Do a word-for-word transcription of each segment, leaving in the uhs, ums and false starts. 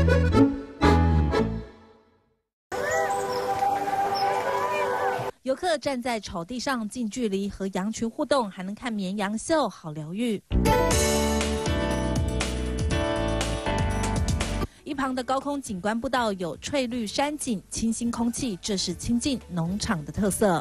游客站在草地上，近距离和羊群互动，还能看绵羊秀，好疗愈。一旁的高空景观步道有翠绿山景、清新空气，这是清境农场的特色。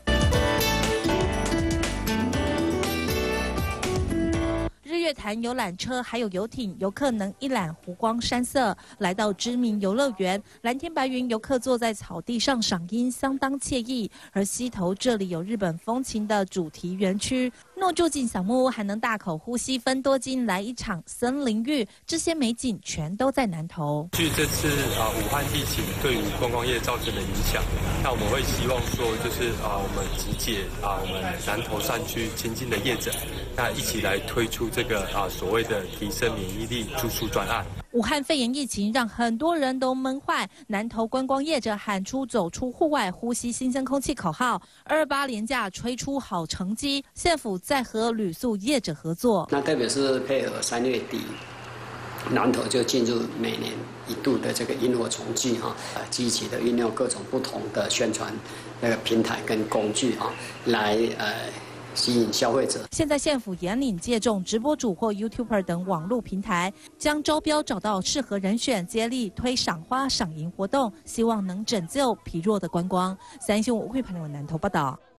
日月潭游览车还有游艇，游客能一览湖光山色。来到知名游乐园，蓝天白云，游客坐在草地上赏樱，相当惬意。而溪头这里有日本风情的主题园区，若住进小木屋，还能大口呼吸芬多精，来一场森林浴。这些美景全都在南投。 据这次啊、呃、武汉疫情对于观光业造成的影响，那我们会希望说，就是啊、呃、我们集结啊、呃、我们南投山区亲近的业者，那一起来推出这个啊、呃、所谓的提升免疫力住宿专案。 武汉肺炎疫情让很多人都闷坏，南投观光业者喊出走出户外呼吸新鲜空气口号，二二八连假吹出好成绩，县府在和旅宿业者合作。 那特别是配合三月底，南投就进入每年一度的这个萤火虫季哈，积极的运用各种不同的宣传那个平台跟工具啊，来呃。吸引消费者。 现在县府严领借重直播主或 YouTuber 等网络平台，将招标找到适合人选，接力推赏花赏银活动，希望能拯救疲弱的观光。三新闻吴慧盘南投报道。